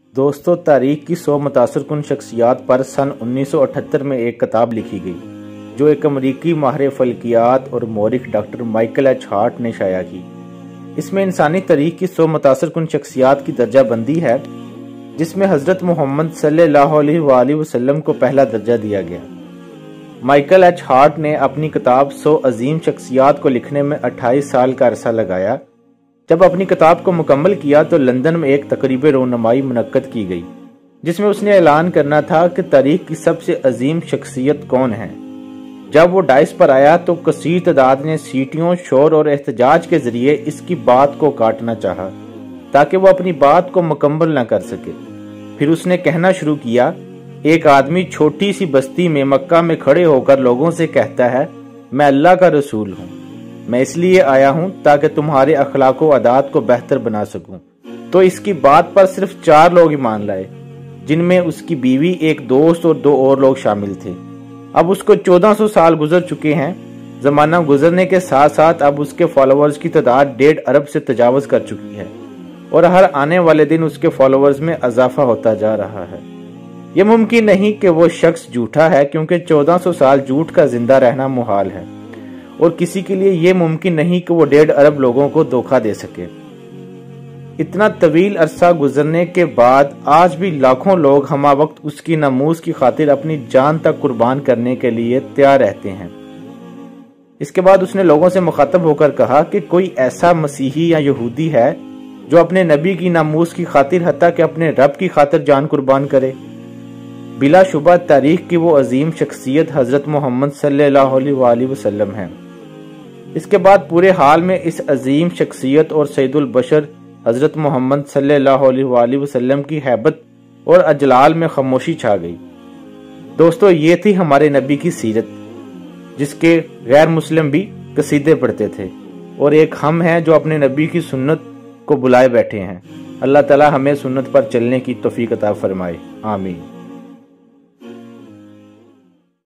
دوستو، تاریخ کی 100 متاثر کن شخصیات پر سن 1978 میں ایک کتاب لکھی گئی جو ایک امریکی ماہر فلکیات اور مورخ ڈاکٹر مائیکل ایچ ہارٹ نے شائع کی۔ اس میں انسانی تاریخ کی 100 متاثر کن شخصیات کی درجہ بندی ہے، جس میں حضرت محمد صلی اللہ علیہ وآلہ وسلم کو پہلا درجہ دیا گیا۔ مائیکل ایچ ہارٹ نے اپنی کتاب 100 عظیم شخصیات کو لکھنے میں 28 سال کا عرصہ لگایا۔ جب اپنی کتاب کو مکمل کیا تو لندن میں ایک تقریب رونمائی منعقد کی گئی، جس میں اس نے اعلان کرنا تھا کہ تاریخ کی سب سے عظیم شخصیت کون ہے۔ جب وہ ڈائس پر آیا تو کثیر تعداد نے سیٹیوں، شور اور احتجاج کے ذریعے اس کی بات کو کاٹنا چاہا تاکہ وہ اپنی بات کو مکمل نہ کر سکے۔ پھر اس نے کہنا شروع کیا، ایک آدمی چھوٹی سی بستی میں مکہ میں کھڑے ہو کر لوگوں سے کہتا ہے، میں اللہ کا رسول ہوں، میں اس لیے آیا ہوں تاکہ تمہارے اخلاق و عادات کو بہتر بنا سکوں۔ تو اس کی بات پر صرف 4 لوگ ایمان لائے، جن میں اس کی بیوی، ایک دوست اور 2 اور لوگ شامل تھے۔ اب اس کو 1400 سال گزر چکے ہیں۔ زمانہ گزرنے کے ساتھ ساتھ اب اس کے فالوورز کی تعداد 1.5 ارب سے تجاوز کر چکی ہے، اور ہر آنے والے دن اس کے فالوورز میں اضافہ ہوتا جا رہا ہے۔ یہ ممکن نہیں کہ وہ شخص جھوٹا ہے، کیونکہ 1400 سال جھوٹ کا زندہ رہنا محال ہے، اور کسی کے لیے یہ ممکن نہیں کہ وہ 1.5 ارب لوگوں کو دھوکہ دے سکے۔ اتنا طویل عرصہ گزرنے کے بعد آج بھی لاکھوں لوگ ہمہ وقت اس کی ناموس کی خاطر اپنی جان تک قربان کرنے کے لیے تیار رہتے ہیں۔ اس کے بعد اس نے لوگوں سے مخاطب ہو کر کہا کہ کوئی ایسا مسیحی یا یہودی ہے جو اپنے نبی کی ناموس کی خاطر حتیٰ کہ اپنے رب کی خاطر جان قربان کرے؟ بلا شبہ تاریخ کی وہ عظیم شخصیت حضرت محمد صلی اللہ علیہ وآلہ وسلم ہے۔ اس کے بعد پورے حال میں اس عظیم شخصیت اور سید البشر حضرت محمد صلی اللہ علیہ وآلہ وسلم کی ہیبت اور اجلال میں خاموشی چھا گئی۔ دوستو، یہ تھی ہمارے نبی کی سیرت، جس کے غیر مسلم بھی قصیدے پڑھتے تھے، اور ایک ہم ہیں جو اپنے نبی کی سنت کو بلائے بیٹھے ہیں۔ اللہ تعالی ہمیں سنت پر چلنے کی توفیق عطا فرمائے، آمین۔